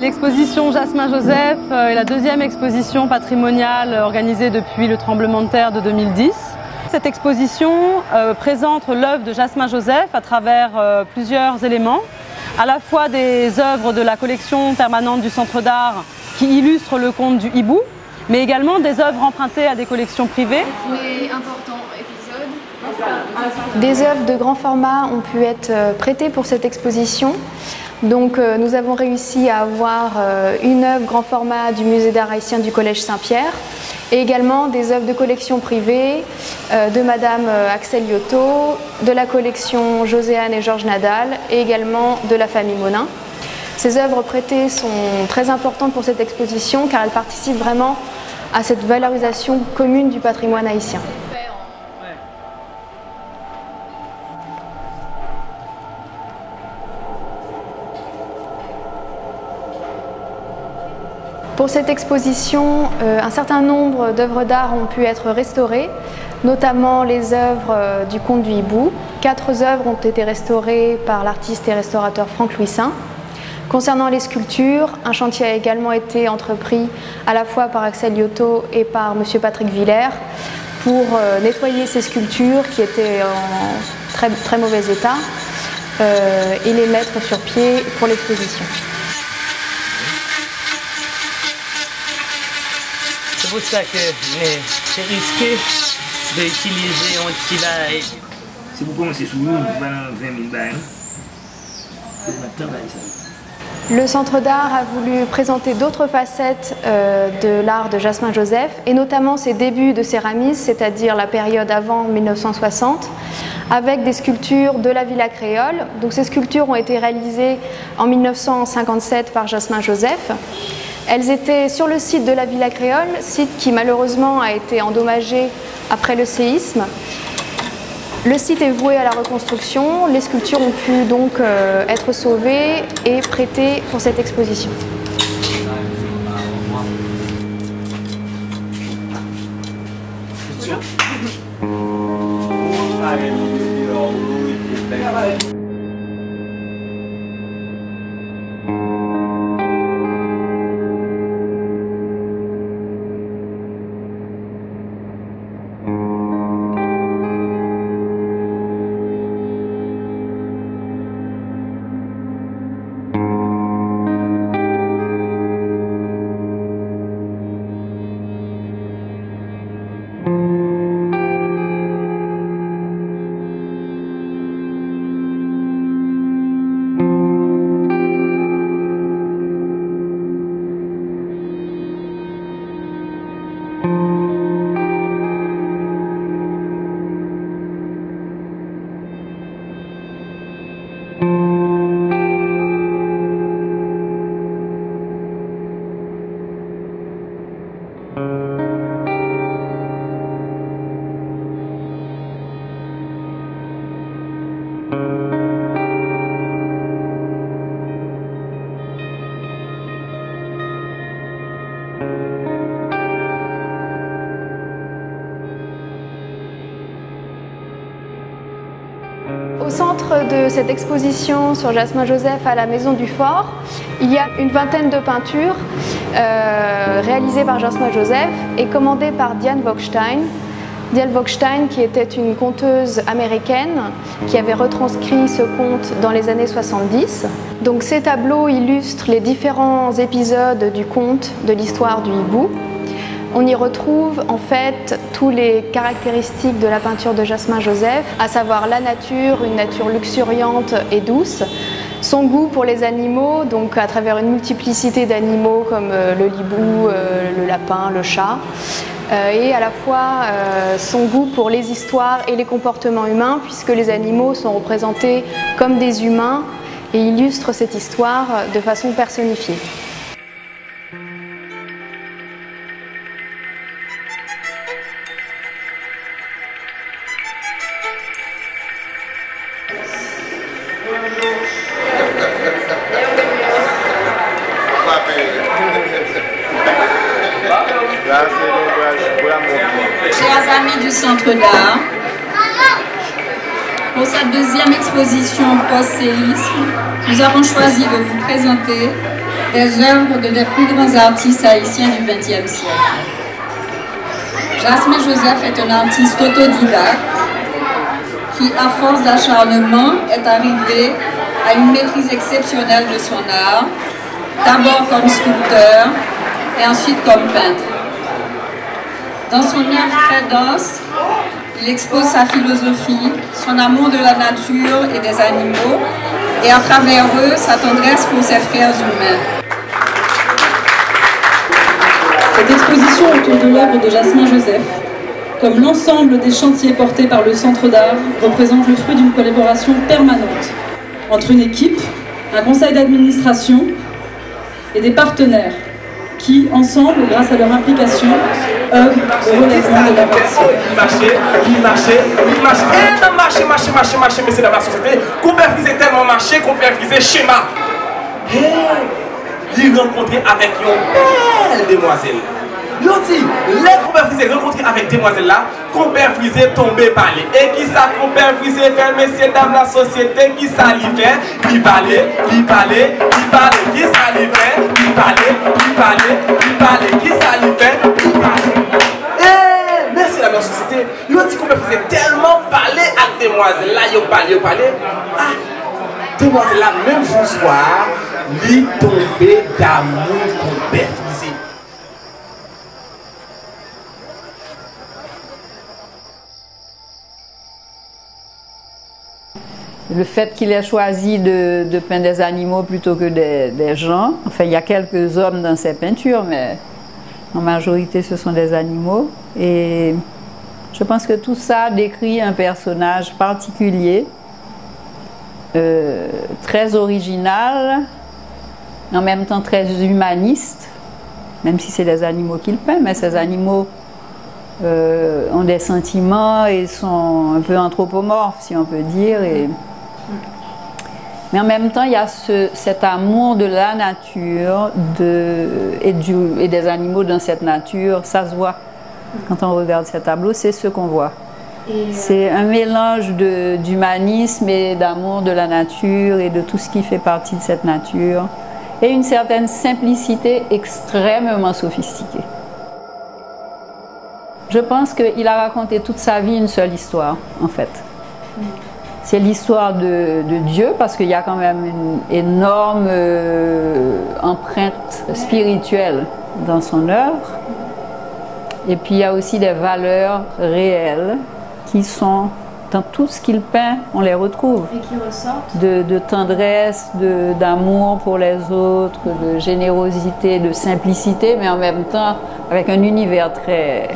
L'exposition Jasmin Joseph est la deuxième exposition patrimoniale organisée depuis le tremblement de terre de 2010. Cette exposition présente l'œuvre de Jasmin Joseph à travers plusieurs éléments, à la fois des œuvres de la collection permanente du Centre d'Art qui illustrent le conte du hibou, mais également des œuvres empruntées à des collections privées. Des œuvres de grand format ont pu être prêtées pour cette exposition. Donc nous avons réussi à avoir une œuvre grand format du musée d'art haïtien du Collège Saint-Pierre et également des œuvres de collection privée de Madame Axel Yoto, de la collection Joséanne et Georges Nadal et également de la famille Monin. Ces œuvres prêtées sont très importantes pour cette exposition car elles participent vraiment à cette valorisation commune du patrimoine haïtien. Pour cette exposition, un certain nombre d'œuvres d'art ont pu être restaurées, notamment les œuvres du conte du hibou. 4 œuvres ont été restaurées par l'artiste et restaurateur Franck Louissin. Concernant les sculptures, un chantier a également été entrepris à la fois par Axel Yoto et par M. Patrick Villers pour nettoyer ces sculptures qui étaient en très mauvais état et les mettre sur pied pour l'exposition. C'est pour ça que c'est risqué d'utiliser un petit bail. Si vous commencez sous nous, vous allez 20 000 balles. Le Centre d'Art a voulu présenter d'autres facettes de l'art de Jasmin Joseph et notamment ses débuts de céramisme, c'est-à-dire la période avant 1960, avec des sculptures de la Villa Créole. Donc ces sculptures ont été réalisées en 1957 par Jasmin Joseph. Elles étaient sur le site de la Villa Créole, site qui malheureusement a été endommagé après le séisme. Le site est voué à la reconstruction, les sculptures ont pu donc être sauvées et prêtées pour cette exposition. Au centre de cette exposition sur Jasmin Joseph à la Maison du Fort, il y a une vingtaine de peintures réalisées par Jasmin Joseph et commandées par Diane Vogelstein. Diane Vogelstein qui était une conteuse américaine qui avait retranscrit ce conte dans les années 70. Donc ces tableaux illustrent les différents épisodes du conte de l'histoire du hibou. On y retrouve en fait tous les caractéristiques de la peinture de Jasmin Joseph, à savoir la nature, une nature luxuriante et douce, son goût pour les animaux, donc à travers une multiplicité d'animaux comme le hibou, le lapin, le chat, et à la fois son goût pour les histoires et les comportements humains, puisque les animaux sont représentés comme des humains et illustrent cette histoire de façon personnifiée. Chers amis du Centre d'Art, pour cette deuxième exposition post-séisme, nous avons choisi de vous présenter des œuvres de les plus grands artistes haïtiens du XXe siècle. Jasmin Joseph est un artiste autodidacte qui, à force d'acharnement, est arrivé à une maîtrise exceptionnelle de son art, d'abord comme sculpteur et ensuite comme peintre. Dans son œuvre très dense, il expose sa philosophie, son amour de la nature et des animaux, et à travers eux, sa tendresse pour ses frères humains. Cette exposition autour de l'œuvre de Jasmin Joseph, comme l'ensemble des chantiers portés par le Centre d'art, représente le fruit d'une collaboration permanente entre une équipe, un conseil d'administration et des partenaires qui, ensemble, grâce à leur implication, œuvrent au relèvement de la version. Il marchait, mais c'est dans la société qu'on peut friser tellement marché qu'on peut friser schéma. Il rencontrait avec une belle demoiselle. Il dit, les compères frisés rencontrés avec demoiselle là, compères frisés tombés par les. Et qui ça compères frisés fait, messieurs, dames, la société, qui ça lui fait, qui parlait, qui ça lui fait, qui parlait, qui ça lui fait, qui parlait. Eh, merci la société. Il dit compères frisés tellement parler à demoiselle là, il parlait. Ah, demoiselle là, même jour soir, lui tombé d'amour compères frisés. Le fait qu'il ait choisi de peindre des animaux plutôt que des gens, enfin il y a quelques hommes dans ses peintures, mais en majorité ce sont des animaux. Et je pense que tout ça décrit un personnage particulier, très original, en même temps très humaniste, même si c'est des animaux qu'il peint, mais ces animaux ont des sentiments et sont un peu anthropomorphes, si on peut dire. Mais en même temps, il y a cet amour de la nature et des animaux dans cette nature. Ça se voit quand on regarde ces tableaux, c'est ce qu'on voit. C'est un mélange d'humanisme et d'amour de la nature et de tout ce qui fait partie de cette nature. Et une certaine simplicité extrêmement sophistiquée. Je pense qu'il a raconté toute sa vie une seule histoire, en fait. C'est l'histoire de Dieu, parce qu'il y a quand même une énorme empreinte spirituelle dans son œuvre. Et puis il y a aussi des valeurs réelles qui sont dans tout ce qu'il peint, on les retrouve. Et qui ressortent. De tendresse, d'amour pour les autres, de générosité, de simplicité, mais en même temps avec un univers très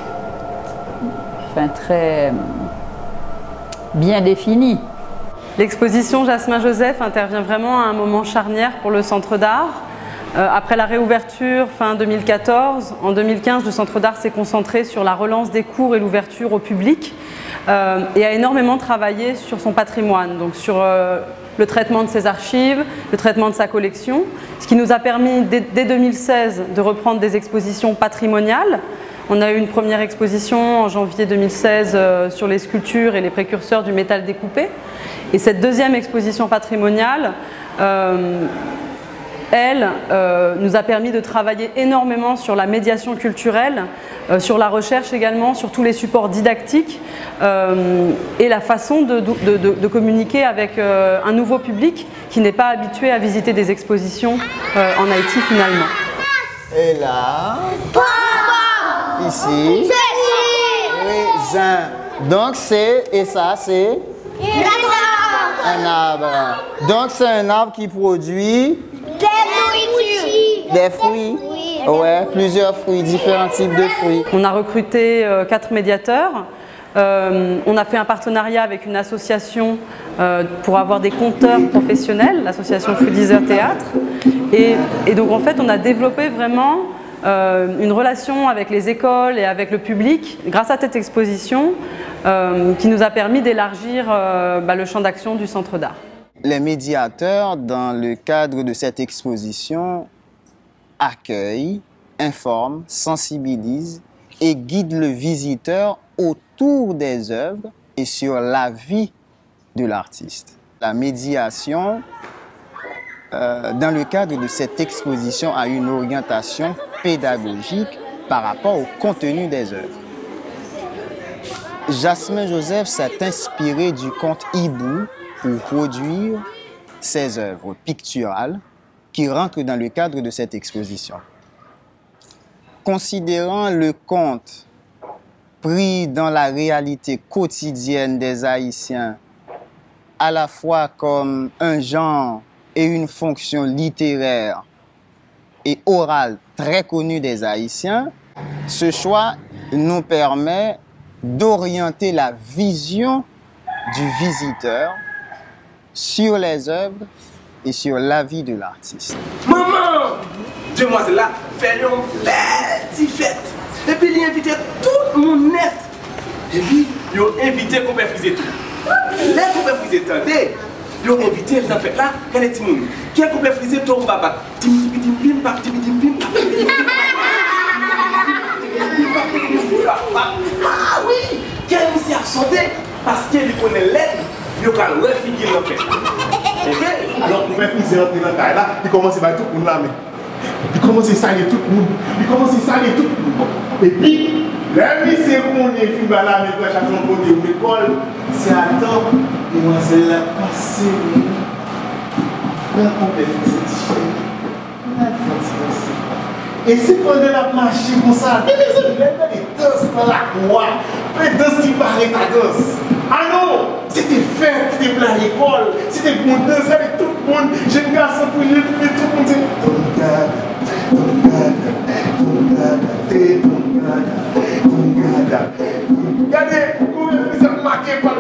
bien défini. L'exposition Jasmin Joseph intervient vraiment à un moment charnière pour le Centre d'art. Après la réouverture fin 2014, en 2015, le Centre d'art s'est concentré sur la relance des cours et l'ouverture au public et a énormément travaillé sur son patrimoine, donc sur le traitement de ses archives, le traitement de sa collection, ce qui nous a permis dès 2016 de reprendre des expositions patrimoniales. On a eu une première exposition en janvier 2016 sur les sculptures et les précurseurs du métal découpé. Et cette deuxième exposition patrimoniale, elle nous a permis de travailler énormément sur la médiation culturelle, sur la recherche également, sur tous les supports didactiques et la façon de communiquer avec un nouveau public qui n'est pas habitué à visiter des expositions en Haïti finalement. Et là, ici, raisin. Donc c'est, et ça c'est un arbre. Donc c'est un arbre qui produit des fruits. Oui. Ouais, plusieurs fruits, différents types de fruits. On a recruté 4 médiateurs. On a fait un partenariat avec une association pour avoir des conteurs professionnels, l'association Foodizer Théâtre. Et donc en fait, on a développé vraiment une relation avec les écoles et avec le public grâce à cette exposition qui nous a permis d'élargir le champ d'action du Centre d'art. Les médiateurs, dans le cadre de cette exposition, accueillent, informent, sensibilisent et guident le visiteur autour des œuvres et sur la vie de l'artiste. La médiation dans le cadre de cette exposition, a une orientation pédagogique par rapport au contenu des œuvres. Jasmin Joseph s'est inspiré du conte hibou pour produire ses œuvres picturales qui rentrent dans le cadre de cette exposition. Considérant le conte pris dans la réalité quotidienne des Haïtiens à la fois comme un genre et une fonction littéraire et orale très connue des Haïtiens, ce choix nous permet d'orienter la vision du visiteur sur les œuvres et sur la vie de l'artiste. Maman, demoiselle là, fait une belle petite fête. Et puis il a invité tout le monde net. Et puis il a invité qu'on peut friser tout. Les qu'on peut friser tendez. Ils ont invité dans la fête là, quel est le monde? Qui est qu'on peut friser tout le baba? Tim tim tim pim pam tim tim pim. Ah oui, quel monsieur a sauté parce qu'il connaît l'aide, il a refigué dans la fête. Alors, pour faire plaisir rentrer dans la taille là, il commence à tout le monde là. Il commence à salir tout le monde. Il commence à salir tout le monde. Et puis, la mission qu'on est film là, mais quand chaque fois qu'on est à l'école, c'est à temps, demoiselle là, passée. Quand on fait cette t-shirt, on a fait. Et c'est pendant la marche comme ça, les danses dans la croix, les danses qui paraissent à danse. Ah non, c'était fait, c'était pour l'école, c'était pour danser avec tout le monde. Jeune garçon pour jeune fille, tout le monde dit regardez, comment vous êtes marqué par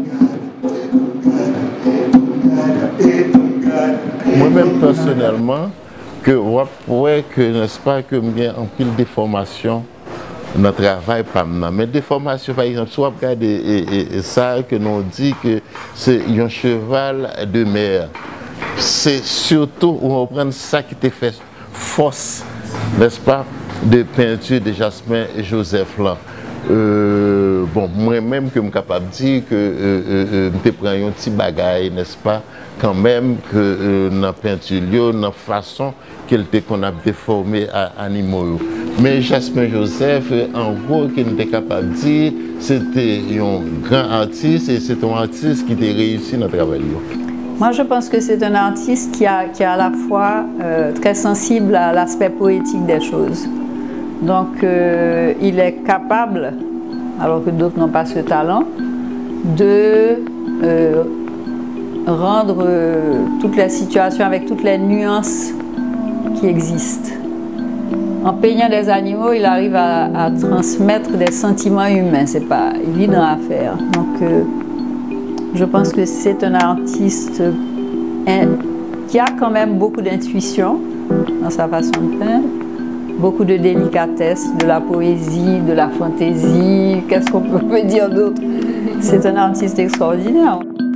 moi-même personnellement, que n'est-ce pas, que j'ai un pile de formation dans le travail, mais des formations, par exemple, soit regarder ça que nous dit que c'est un cheval de mer. C'est surtout où on prend ça qui te fait force, n'est-ce pas, de peinture de Jasmin Joseph là. Bon, moi-même que je suis capable de dire que je prends un petit bagage, n'est-ce pas, quand même, que dans la peinture, dans la façon qu'on a déformé à animaux. Mais Jasmin Joseph, en gros, qu'il était capable de dire, c'était un grand artiste et c'est un artiste qui a réussi dans le travail. Moi, je pense que c'est un artiste qui est à la fois très sensible à l'aspect poétique des choses. Donc, il est capable, alors que d'autres n'ont pas ce talent, de rendre toute la situation avec toutes les nuances qui existent. En peignant des animaux, il arrive à transmettre des sentiments humains. C'est pas évident à faire. Donc, je pense que c'est un artiste qui a quand même beaucoup d'intuition dans sa façon de peindre, beaucoup de délicatesse, de la poésie, de la fantaisie. Qu'est-ce qu'on peut dire d'autre? C'est un artiste extraordinaire.